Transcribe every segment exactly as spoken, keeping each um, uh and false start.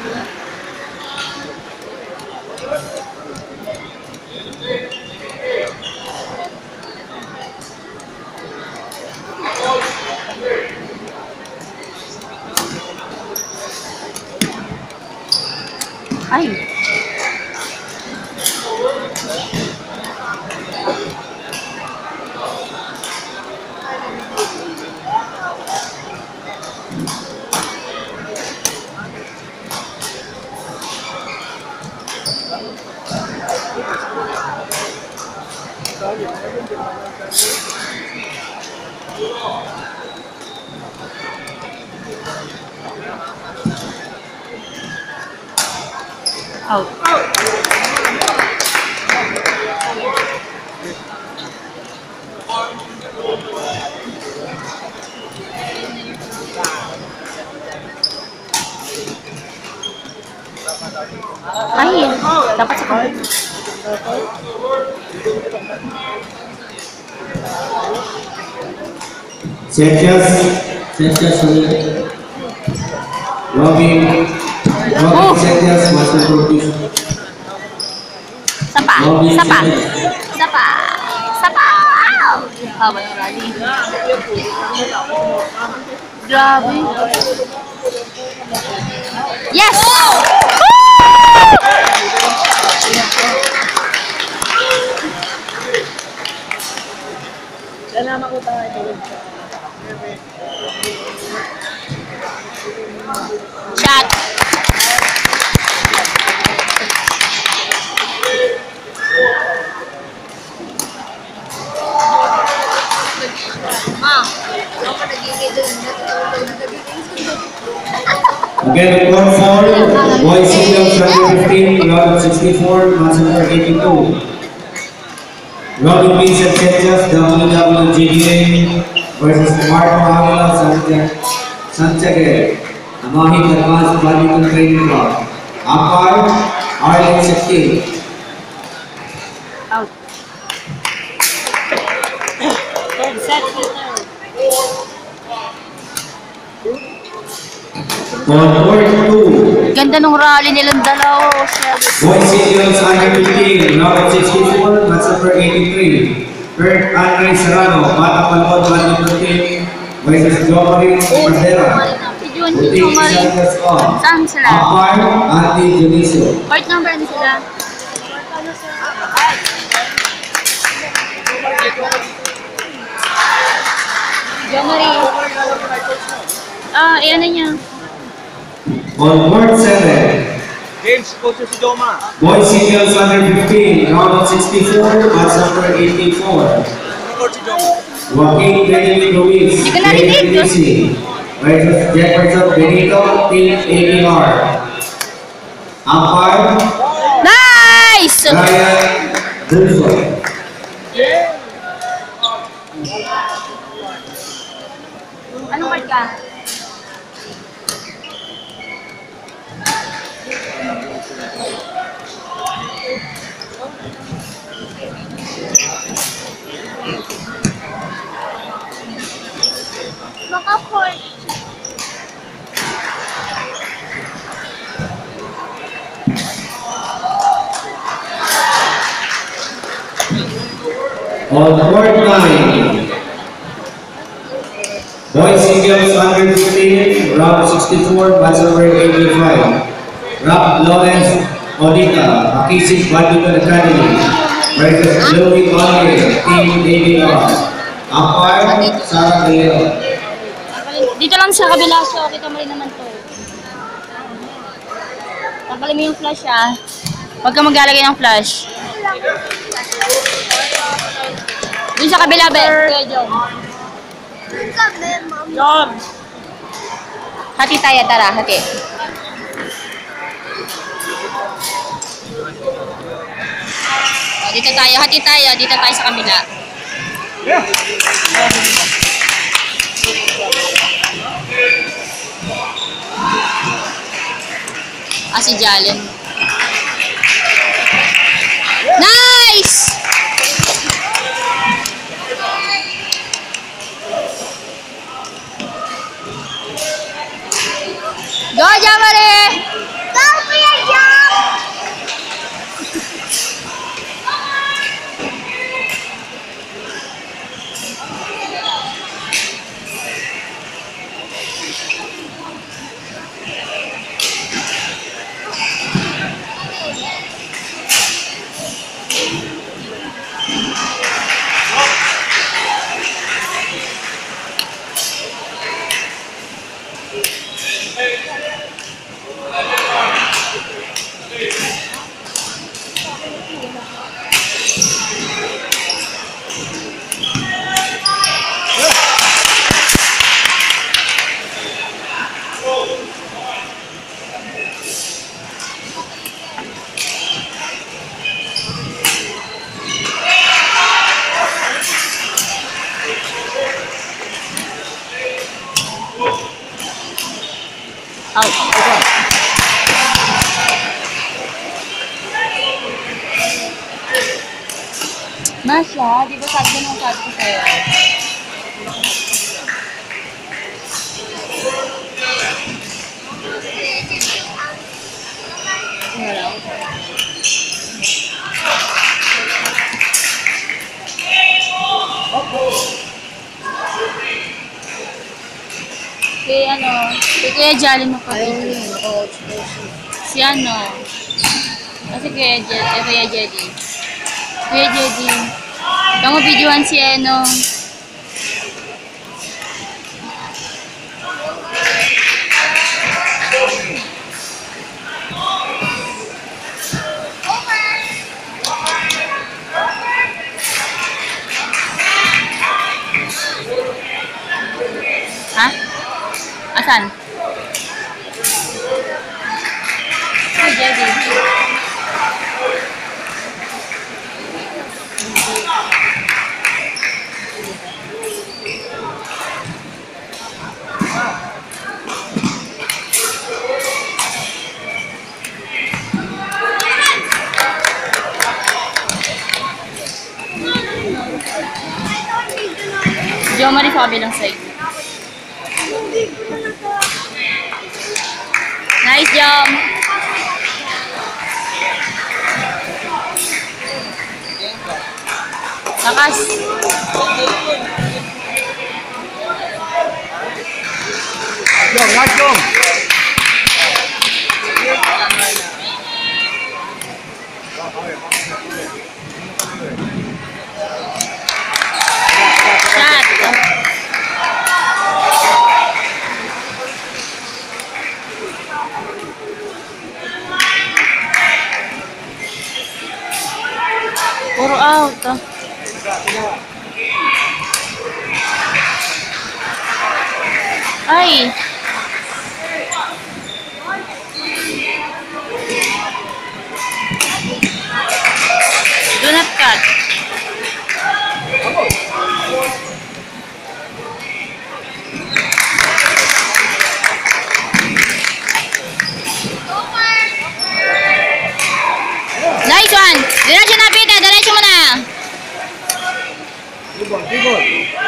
Ay. Out. Ay, dapat sa card. Setjas, Setjas ulit. Robin, Robin Setjas, master producer. Sapa, sapa, sapa, sapa. Haba ng rally. Grabe. Yes! Salamat ko tayo. Shot. Ma, ako nagigil doon. Again, one four, boys singles number fifteen, round sixty-four, match number eighty-two. Robin Vincent Setjas, W W G D A versus Marco Avila Santiago, Amahit Advanced Badminton Training Club. Umpire, Arlen sixteen. Out. Set. On court two. Ganda nung rally nilang dalawa. Boys singles under fifteen, round sixty-four, match number eighty-three. Kurt Andre Serrano, Bata Palmon Badminton Team versus Jomari Cordera. Buting Santos on. Saan sila? Umpire, Andy Junicio. Part number ano sila? Jomari. Ah, iyan na niya. On court seven. James, coach si Joma. Boys singles under fifteen, round sixty-four, match number eighty-four. Coach si Joma. Joaquin Benjamin Luis, Hindi ka narinig, Benjamin Lisi versus Jefferson Benito, Team A B R. Umpire, Nice! Ryan Dulson. Anong part ka? Maka-court. On court nine. Boys singles under fifteen, round sixty-four, match number eighty-five. Rob Lawrence Odita, Makisig Badminton Academy versus Louis Oliver, Team A B R. Umpire, Sarah Leon. Dito lang sa kabila, so kita mo rin naman to. Tanggalin mo yung flash ah. Huwag ka maglalagay ng flash. Dun sa kabila, Ber. Jom! Hati tayo, tara, hati. Dito tayo, hati tayo, dito tayo sa kabila. Yeah! Ah, si Jalen. Nice! Go, Jamari! Go! Out. Masya, di ba sabi ko nung sabi ko sa'yo? Wala. Kaya ano, kaya Jolly mo pa rin. Si ano, kasi kaya Jedi, eh, kaya Jedi. Kaya Jedi. Kaya mo videohan si ano. Ha? Asan? Ay, Jedi. Jomari sa kabilang side. Nice job! Lakas! Jom, last jom. Shot! Puro out. Ay! Do not cut. Nice one! Diretso na, Peter! Diretso mo na! Tibol, tibol.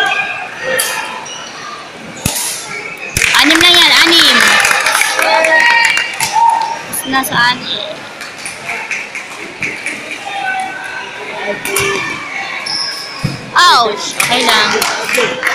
Anim lang yan, anim. Nasa anim. Ouch! Okay lang.